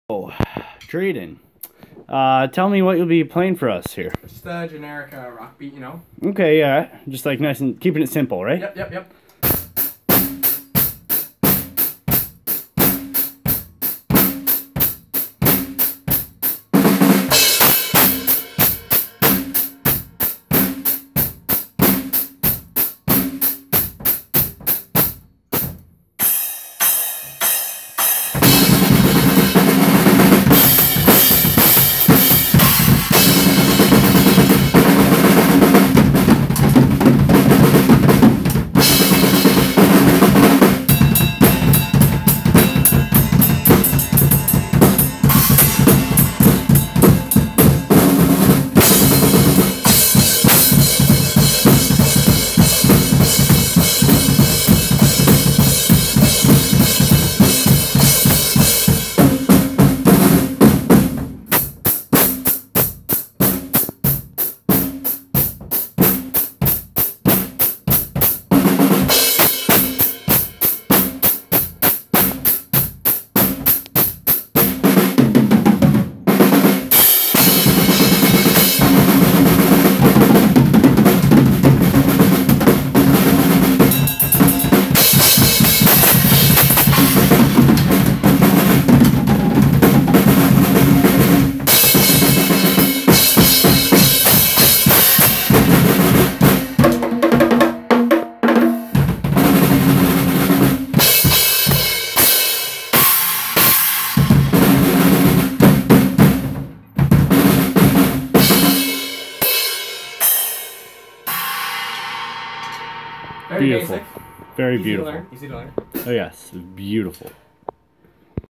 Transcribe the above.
Oh, Drayden, tell me what you'll be playing for us here. Just a generic rock beat, you know? Okay, yeah, just like nice and keeping it simple, right? Yep. Very Beautiful. basic. Very Easy beautiful. to learn. Easy to learn. Oh yes, beautiful.